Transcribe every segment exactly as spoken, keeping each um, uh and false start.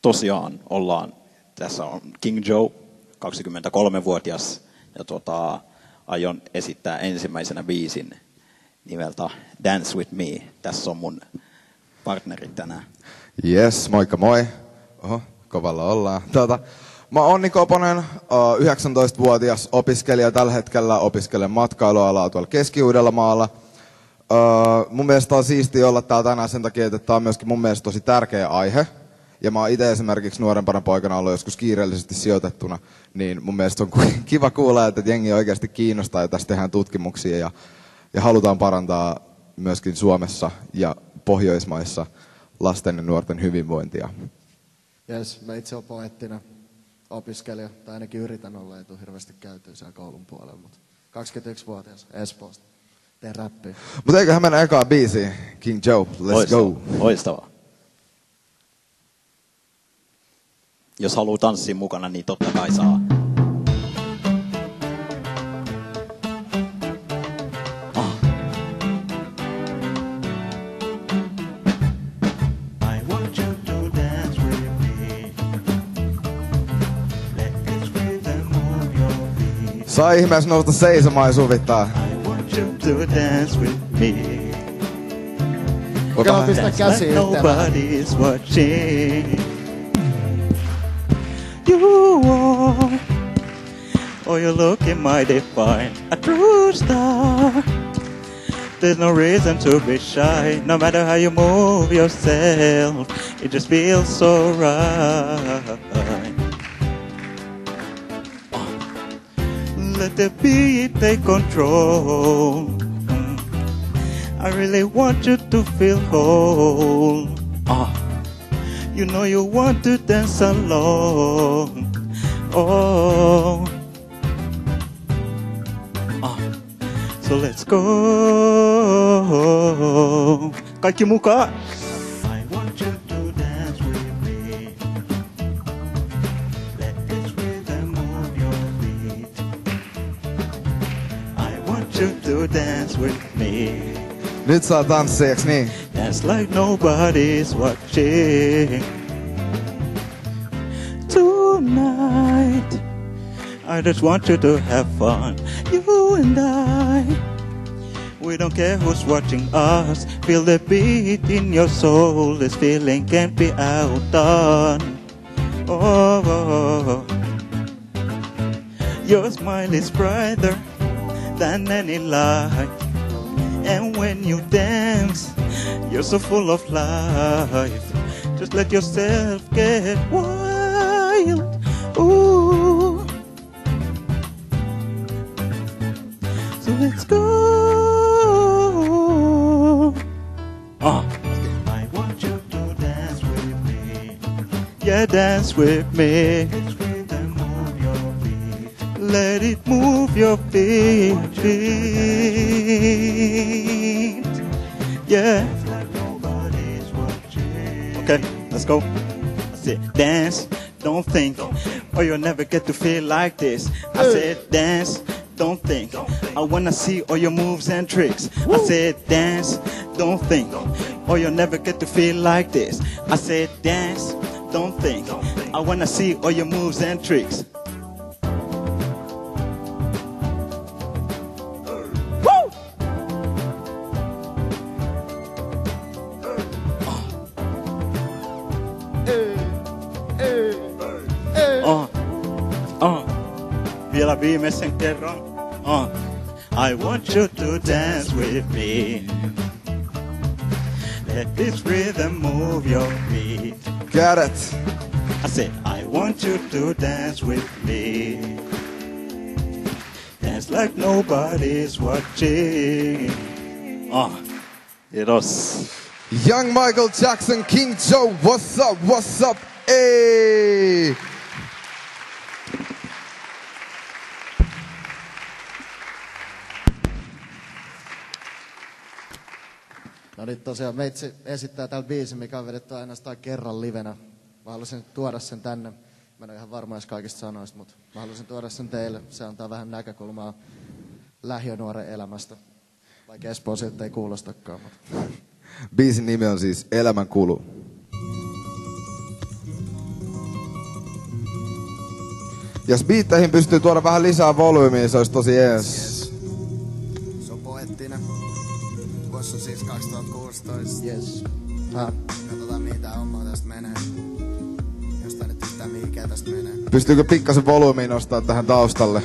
tosiaan ollaan, tässä on King Joe, kaksikymmentäkolmevuotias, ja tota, aion esittää ensimmäisenä biisin nimeltä Dance With Me. Tässä on mun partnerit tänään. Yes, moikka moi. Oho, kovalla ollaan. Tuota, mä oon Onni Koponen, yhdeksäntoistavuotias opiskelija tällä hetkellä, opiskelen matkailualaa tuolla Keski-Uudellamaalla. Uh, mun mielestä on siistiä olla täällä tänään sen takia, että tää on myöskin mun mielestä tosi tärkeä aihe. Ja mä oon itse esimerkiksi nuorempana poikana ollut joskus kiireellisesti sijoitettuna, niin mun mielestä on kiva kuulla, että jengi oikeasti kiinnostaa ja tässä tehdään tutkimuksia ja, ja halutaan parantaa myöskin Suomessa ja Pohjoismaissa lasten ja nuorten hyvinvointia. Jes, mä itse oon poettina opiskelija, tai ainakin yritän olla, ei tule hirveästi käytyä siellä koulun puolella, mutta kaksikymmentäyksivuotias Espoosta, teen räppiä. Mutta eiköhän mennä ekaa biisiin, King Joe, let's Loistavaa. go. Loistavaa. Jos haluaa tanssia mukana, niin totta kai saa. Ah. I want you to dance with me. Let this rhythm move your feet. Saa ihmeessä nousta seisomaan ja suvittaa. I want you to dance with me. Kokeillaan pistää Dance käsi like yhteen. nobody's watching. You are, oh, you're looking mighty fine, a true star. There's no reason to be shy, no matter how you move yourself, it just feels so right. Let the beat take control. I really want you to feel whole. Ah. You know you want to dance along. Oh. Ah. So let's go. Kaikki mukaan. I want you to dance with me. Let this rhythm move your feet. I want you to dance with me. Nyt saa tanssia, eiks niin? Dance like nobody's watching. Tonight, I just want you to have fun. You and I, we don't care who's watching us. Feel the beat in your soul. This feeling can't be outdone. Oh, oh, oh. Your smile is brighter than any light. And when you dance, you're so full of life. Just let yourself get wild. Ooh. So let's go. Uh. I want you to dance with me. Yeah, dance with me. Let's rhythm move your feet. Let it move your feet. Yeah. Okay, let's go. I said dance, don't think, or you'll never get to feel like this. I said dance, don't think. I wanna see all your moves and tricks. I said dance, don't think, or you'll never get to feel like this. I said dance, don't think. I wanna see all your moves and tricks. Oh, oh, vielä viimeisen kerran. Oh, I want you to dance with me. Let this rhythm move your feet. Got it. I said, I want you to dance with me. Dance like nobody's watching. Oh, kiitos. Young Michael Jackson, King Joe, what's up, what's up, hey! No nyt tosiaan meitsi esittää täällä biisin, mikä on vedetty ainoastaan kerran livenä. Mä haluaisin tuoda sen tänne. Mä en ole ihan varma edes kaikista sanoista, mutta mä haluaisin tuoda sen teille. Se antaa vähän näkökulmaa lähiönuoren elämästä. Vaikka Espoo siltä ei kuulostakaan. Mutta. Biisin nimi on siis Elämän kulu. Jos biitteihin pystyy tuoda vähän lisää volyymiä, se olisi tosi jees. Yes. Se on poettinen. Vuosi on siis kaksituhattakuusitoista. Yes. Ha. Katsotaan mitä hommaa tästä menee. Jostain nyt yhtään mihinkään tästä menee. Pystyykö pikkasen volyymiin nostaa tähän taustalle?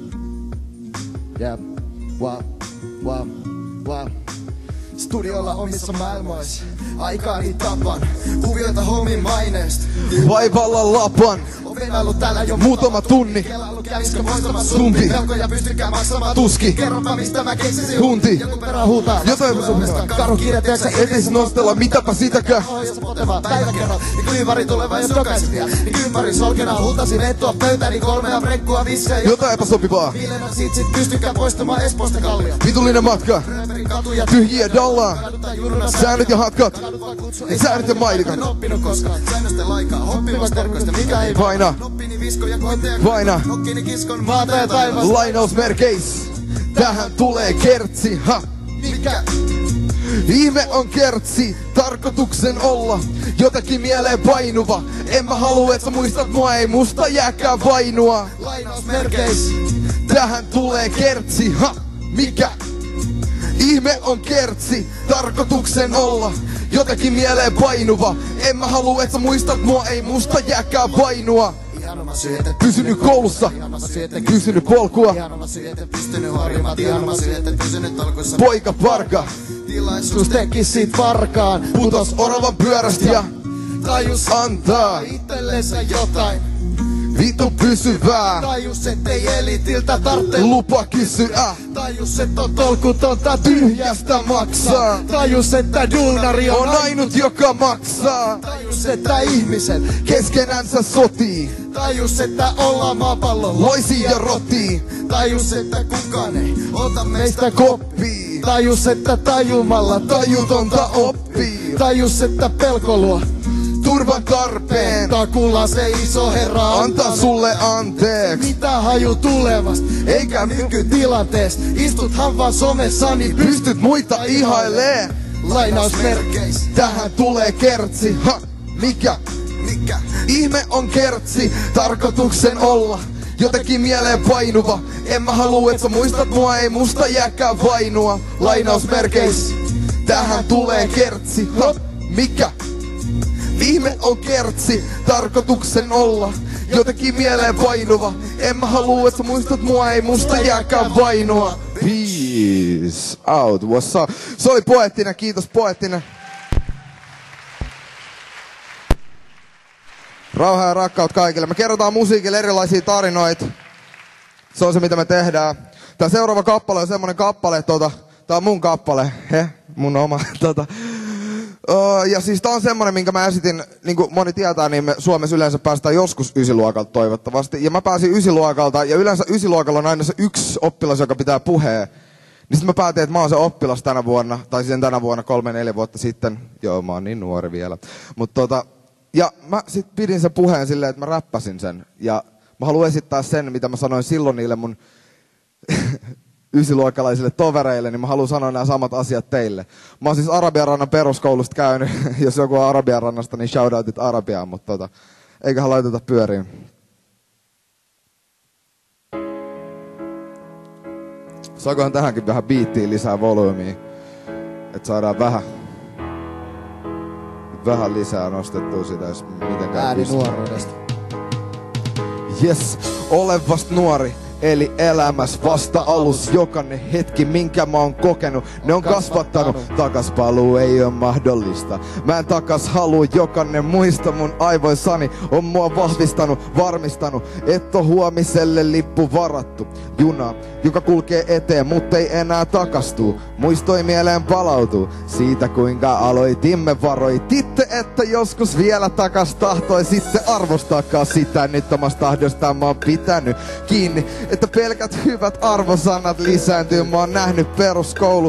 Jep. Wow. Wow. Wow. Studiolla omissa maailmoissa. Aikaani tapan. Kuvioita homin maineesta. Vaivalla lapan. On venailut täällä jo Muutama tunni. Kelailu käviskö muistama sumpi. Velkoja pystykää maksamaan Tuski. Kerropa mistä mä keksisin Hunti. Joku perään huutaa. Jotain mä suhtaan. Karu kiire teeksä Etis nostella, mitäpä sitäkö? Ohjassa potevaa päiväkerrat. Niin kyyväri tuleva jos jokaisin vielä. Niin kyyväri solkena huutasin ettua pöytäni kolmea brekkua vissejä. Jotain epäsopivaa. Viilenä sit sit pystykää poistumaan Espoosta Kallio. Vitullinen matka. Rööperin katuja. Tyhjiä dallaa. Säännöt ja hatkat. Säännöt ja mailikat. En oppinut koskaan. Säännösten laikaa. Hoppivasta tarkoista mikä ei Paina. Noppini viskoja koiteen. Paina. Nokkini kiskon maata ja taivasta. Lainausmerkeis. Tähän tulee kertsi. Ha. Mikä? Ihme on kertsi, tarkoituksen olla jotakin mieleen painuva. En mä halua, että sä muistat mua, ei musta jääkään vainua. Lainausmerkeis. Tähän tulee kertsi, ha, mikä? Ihme on kertsi, tarkoituksen olla jotakin mieleen painuva. En mä halua, että sä muistat mua, ei musta jääkään vainua. Pysynyt koulussa, pysynyt polkua. Poika parka, tilaisuus teki sit varkaan. putos oravan pyörästä ja Tajus antaa itsellensä jotain. vitu pysyvää. Tajus ettei elitiltä tarvitse Lupa kysyä, Tajus et on tolkutonta tyhjästä maksaa. Tajus että duunari On ainut joka maksaa. Tajus että ihmiset Keskenänsä sotii, Tajus että ollaan maapallolla. loisii ja rotii. Tajus että kukaan ei ota meistä Meistä koppii, Tajus että tajumalla tajutonta oppii. Tajus että pelko luo Turvan tarpeen, takulla se iso herra antaa sulle anteeksi. mitä haju tulevasta Eikä nykytilanteesta. Istuthan vaan somessa niin pystyt muita ihailee. lainausmerkeis. Tähän tulee kertsi, ha, mikä? Mikä? Ihme on kertsi, tarkoituksen olla jotenkin mieleen painuva. En mä halua, että sä muistat mua, ei musta jääkään vainua. Lainausmerkeis, tähän tulee kertsi, ha, mikä? Ihme on kertsi, tarkoituksen olla jotenkin mieleen painuva. En mä halua, että sä muistat mua, ei musta jääkään vainua. Peace out, what's up? Se oli Poettinen, kiitos Poettinen. Rauha ja rakkaut kaikille. Me kerrotaan musiikille erilaisia tarinoita. Se on se, mitä me tehdään. Tää seuraava kappale on semmonen kappale, tota, tää on mun kappale, he, mun oma, tota. Uh, ja siis tää on semmonen, minkä mä esitin, niin kuin moni tietää, niin me Suomessa yleensä päästään joskus ysiluokalta toivottavasti. Ja mä pääsin ysiluokalta, ja yleensä ysiluokalla on aina se yksi oppilas, joka pitää puheen. Niin sit mä päätin, että mä oon se oppilas tänä vuonna, tai sen tänä vuonna kolme, neljä vuotta sitten. Joo, mä oon niin nuori vielä. Mut tota, ja mä sit pidin sen puheen silleen, että mä räppäsin sen. Ja mä haluan esittää sen, mitä mä sanoin silloin niille mun ysiluokkalaisille tovereille, niin mä haluan sanoa nämä samat asiat teille. Mä oon siis Arabianrannan peruskoulusta käynyt. Jos joku on Arabianrannasta, niin shoutoutit Arabiaan, mutta tota, eiköhän laiteta pyöriin. Saakohan tähänkin vähän biittiin lisää volyymiä, että saadaan vähän, vähän lisää nostettua sitä, jos mitenkään Ääni pystyy. nuoruudesta. Yes, olen vasta nuori. Eli elämässä vasta alus, jokainen hetki, minkä mä oon kokenut, ne on kasvattanut. Takas paluu ei oo mahdollista. Mä en takas halua, jokainen muista mun aivoissani on mua vahvistanut, varmistanut, että on huomiselle lippu varattu. Juna, joka kulkee eteen, mutta ei enää takastuu. Muistoi mieleen palautuu siitä, kuinka aloitimme, varoititte, että joskus vielä takas tahtoisitte arvostaakaan sitä. Nyt omasta tahdostaan mä oon pitänyt kiinni, että pelkät hyvät arvosanat lisääntyy. Mä oon nähnyt peruskoulu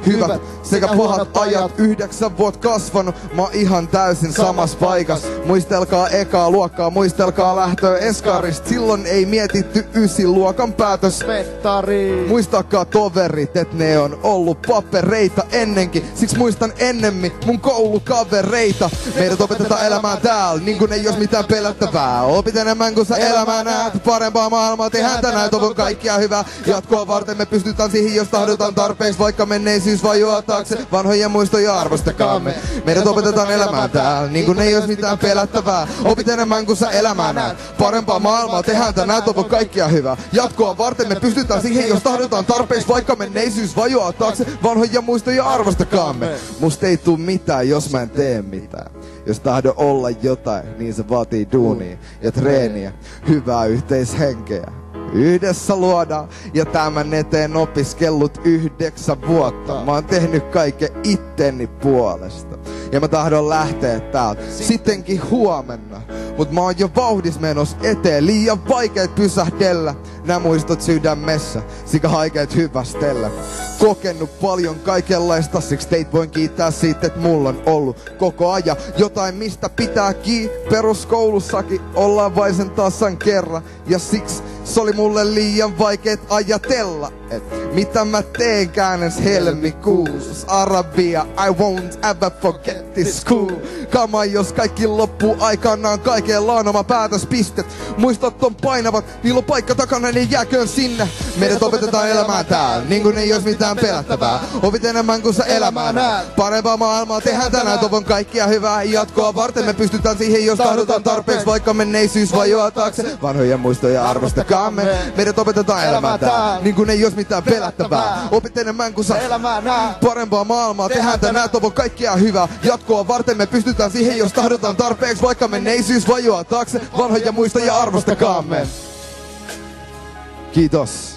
hyvät sekä pahat ajat. Yhdeksän vuotta kasvanut, mä oon ihan täysin samassa paikassa. Muistelkaa ekaa luokkaa, muistelkaa lähtöä eskarista. Silloin ei mietitty ysiluokan päätös. Pettari. Muistakaa toverit, et ne on ollut papereita ennenkin. Siksi muistan ennemmin mun koulukavereita. Meidät opetetaan elämään täällä, niin kun ei ois mitään pelättävää. Opit enemmän kuin sä elämää näet. Parempaa maailmaa tehdään tänään, toivon kaikkia hyvää. Jatkoa varten me pystytään siihen, jos tahdotaan tarpeeksi. Vaikka menneisyys vajoaa taakse, vanhoja muistoja arvostakaamme. Meidät opetetaan elämään täällä, niin kun ei ois mitään pelättävää. Opit enemmän kuin sä elämää näet. Parempaa maailmaa tehdään tänään, toivon kaikkia hyvää. Jatkoa varten me pystytään siihen, jos tahdotaan tarpeeksi. Vaikka menneisyys vajoaa taakse, vanhoja muistoja arvostakaamme. Musta ei tuu mitään, jos mä en tee mitään. Jos tahdo olla jotain, niin se vaatii duunia ja treeniä, hyvää yhteishenkeä. Yhdessä luodaan ja tämän eteen opiskellut yhdeksän vuotta. Mä oon tehnyt kaiken itteni puolesta. Ja mä tahdon lähteä täältä sittenkin huomenna. Mut mä oon jo vauhdis menos eteen, liian vaikeet pysähdellä. Nää muistot sydämessä, sika haikeet hyvästellä. Kokenut paljon kaikenlaista, siksi teit voin kiittää siitä, että mulla on ollut koko ajan jotain, mistä pitää kiinni. Peruskoulussakin ollaan vain sen tasan kerran. Ja siksi se oli mulle liian vaikeet ajatella, et mitä mä teenkään ens helmikuussa. Arabia, I won't ever forget this school. Kama, jos kaikki loppuu aikanaan, kaikella on oma päätöspiste. Muistot on painavat, niillä on paikka takana, niin jääköön sinne. Meidät opetetaan elämään täällä, niin kun ei ois mitään pelättävää. Opit enemmän kuin sä elämää näet. Parempaa maailmaa tehdään tänään, toivon kaikkia hyvää. Jatkoa varten me pystytään siihen, jos tahdotaan tarpeeksi. Vaikka menneisyys vajoaa taakse, vanhoja muistoja arvostakaamme. Meidät opetetaan elämään täällä, niin kun ei ois mitään pelättävää. Opit enemmän kuin sä elämää näet. Parempaa maailmaa tehdään tänään, toivon kaikkia hyvää. Jatkoa varten me pystytään siihen, jos tahdotaan tarpeeksi. Vaikka menneisyys vajoaa taakse, vanhoja muistoja arvostakaamme. Kiitos.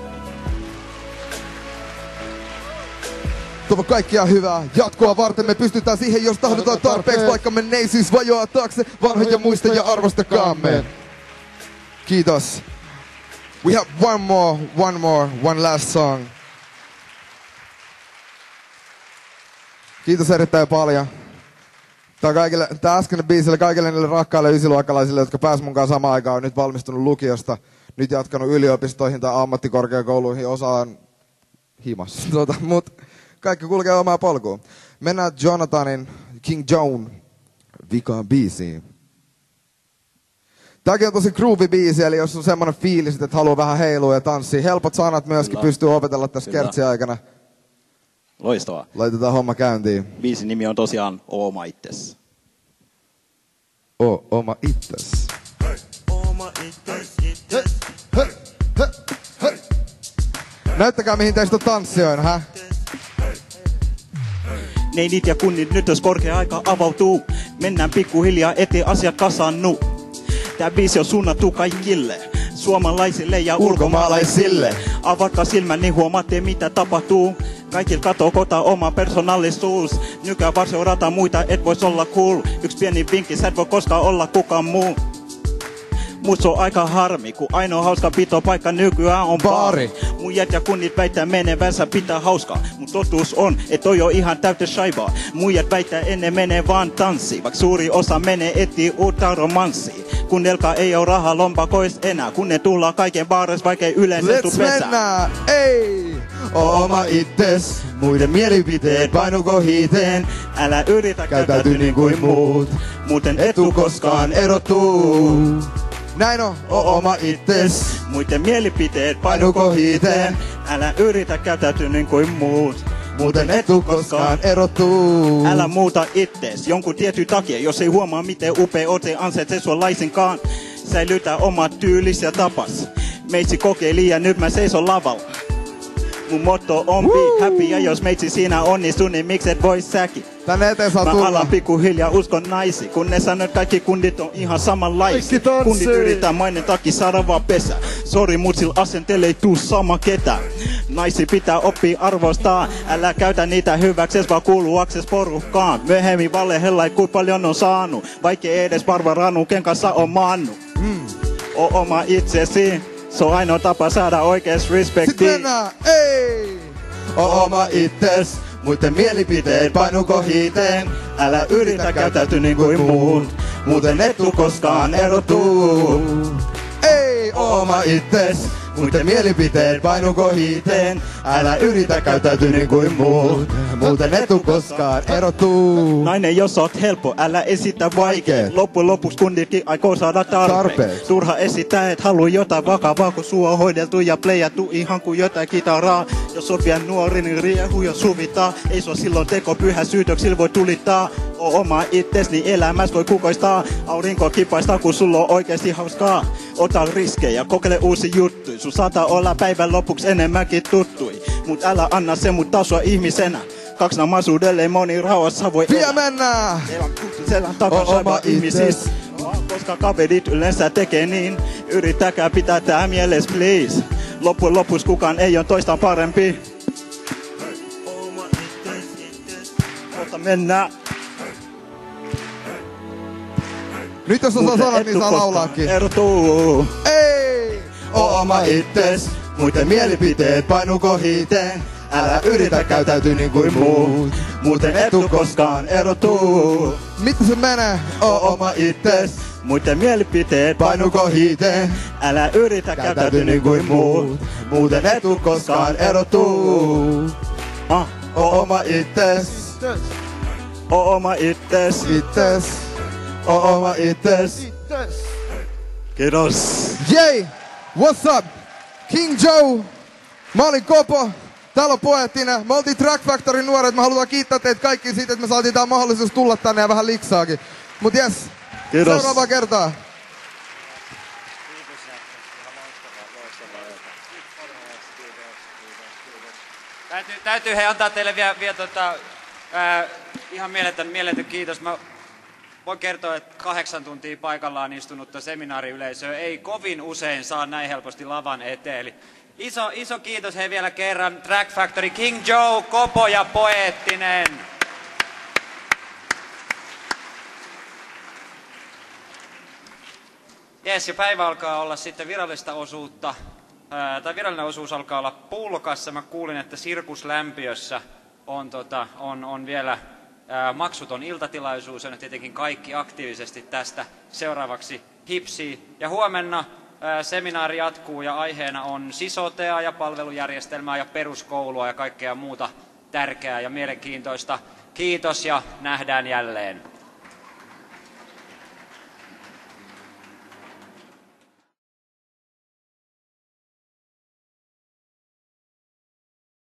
Toivon kaikkia hyvää. Jatkoa varten me pystytään siihen, jos tahdotaan tarpeeksi. Vaikka menneisyys vajoaa taakse, vanhoja muistoja arvostakaamme. Kiitos. We have one more, one more, one last song. Kiitos erittäin paljon. Tää, kaikille, tää äskeinen biisi oli kaikille niille rakkaille ysiluokkalaisille, jotka pääs mun kanssa samaan aikaan, on nyt valmistunut lukiosta, nyt jatkanut yliopistoihin tai ammattikorkeakouluihin, osaan himas. Tota, mut kaikki kulkee omaa polkuun. Mennään Jonathanin King Joan vikaan biisiin. Tääkin on tosi groovy biisi, eli jos on semmonen fiilis, että haluaa vähän heilua ja tanssia. Helpot sanat myöskin Kyllä. pystyy opetella tässä kertsin aikana. Loistavaa. Laitetaan homma käyntiin. Biisin nimi on tosiaan Oma itses. O, oma itses. Hey, oma itses, itses. Hey, hey, hey. Näyttäkää mihin teistä on tanssijoina, hä? Neinit ja kunnit, nyt jos korkea aika avautuu. Mennään pikkuhiljaa eteen, asiat kasannu. Tää biisi on suunnattu kaikille, suomalaisille ja ulkomaalaisille. Avatkaa silmän, niin huomaatte mitä tapahtuu. Kaikilla katoo kota oma persoonallisuus. Nykyään vaan seurata muita, et vois olla cool. Yksi pieni vinkki, sä et voi koskaan olla kukaan muu. Mut on aika harmi, kun ainoa hauska pitopaikka nykyään on baari. Muijat ja kunnit väittää menevänsä pitää hauskaa. Mut totuus on, et toi on ihan täyttä shaibaa. Muijat väittää ennen menee vaan tanssi. Vaik suuri osa menee etii uutta romanssia. Kunnelka ei oo rahaa lompakois enää. Kun ne tuhlaa kaiken baares, vaikei yleensä tuu pesää. Let's mennä, ei! Oma itses, muiden mielipiteet painuko hiiteen. Älä yritä Käytäyty niin kuin muut, muuten et tuu koskaan erottuu. Näin on, o oma itses. Muiden mielipiteet painuko hiiteen. Älä yritä käytäytyä niin kuin muut, muuten et tuu koskaan erottuu. Älä muuta ittees jonkun tietyn takia, jos ei huomaa miten upea ote ansaitsee sua laisinkaan. Säilytä omat tyylis ja tapas. Meitsi kokeili ja nyt mä seison lavalla. Mun motto on be happy, ja jos meitsi siinä onnistu, niin mikset voi säkin. Tänne eteen saa Mä tulla. alan pikkuhiljaa uskon naisi, kun ne sanoo, että kaikki kundit on ihan samanlaisia. Kundit yrittää mainen takia saada vaan pesä. Sori, mut sillä asenteella ei tuu sama ketä. Naisi pitää oppia arvostaa, älä käytä niitä hyväkses, vaan kuuluakses porukkaan. Myöhemmin valehella, ku paljon on saanut, vaikkei edes Barbaranu, ken kanssa on maannut. Mm. O oma itsesi, se on ainoa tapa saada oikees respektiin. Sit mennään, ei! oo oma itses. Muiden mielipiteet painuko hiiteen. Älä yritä käyttäytyä niin kuin muut, muuten et tuu koskaan erotuu. Ei oo oma itses. Muiden mielipiteet painuko hiiteen. Älä yritä käyttäytyä niin kuin muut, muuten et tuu koskaan erotuu. Nainen, jos oot helppo, älä esitä vaikeet. Loppujen lopuksi kunditkin aikoo saada tarpeeksi. Turha esittää, et halua jotain vakavaa, kun sua on hoideltu ja playattu ihan kuin jotain kitaraa. Jos on vielä nuori, niin riehu ja suvitaan. Ei sua silloin teko pyhä syytöksillä voi tulittaa. Oo oma itses, niin elämässä voi kukoistaa. Aurinko kipaistaa, kun sulla on oikeesti hauskaa. Ota riskejä, kokeile uusi juttu. Sun saattaa olla päivän lopuksi enemmänkin tuttui. Mut älä anna se mut tasua ihmisenä. Kaksi naamaisuudelleen moni rauhassa voi Vielä mennään! Selän takaa saiva ihmisis. Koska kaverit yleensä tekee niin. Yrittäkää pitää tää mieles please. Loppujen lopuksi kukaan ei oo toistaan parempi. Ota mennään. Nyt jos osaa sanoa, niin saa laulaakin. Erotuu. Ei! Oo oma itses. Muiden mielipiteet painuko hiiteen. Älä yritä käyttäytyä niin kuin muut, muuten et tuu koskaan erotuu. Mitä se menee? Oo oma itses. Muiden mielipiteet Painuko hiiteen. Älä yritä käyttäytyä niin kuin muut, muuten et tuu koskaan erotuu. Ah, Oo oma itses. oo oma itses. Itses. Oo oma itses. Kiitos. Jei! What's up? King Joe. Mä olin Kopo. Täällä on Poeettinen. Me oltiin Track Factoryn nuoret. Mä haluan kiittää teitä kaikki siitä, että me saatiin tää mahdollisuus tulla tänne ja vähän liksaakin. Mut jes, Kiitos. seuraavaa kertaa. Täytyy, täytyy he antaa teille vielä, vielä tota, ää, ihan mieletön, mieletön kiitos. Mä voin kertoa, että kahdeksan tuntia paikallaan istunutta seminaariyleisöä ei kovin usein saa näin helposti lavan eteen. Eli iso, iso kiitos he vielä kerran. Track Factory, King Joe, Kopo ja Poeettinen. Jes, ja päivä alkaa olla sitten virallista osuutta. Ää, tai virallinen osuus alkaa olla Pulkassa. Mä kuulin, että Sirkuslämpiössä on, tota, on, on vielä ää, maksuton iltatilaisuus. Ja nyt tietenkin kaikki aktiivisesti tästä seuraavaksi hipsii. Ja huomenna ää, seminaari jatkuu ja aiheena on sisotea ja palvelujärjestelmää ja peruskoulua ja kaikkea muuta tärkeää ja mielenkiintoista. Kiitos ja nähdään jälleen.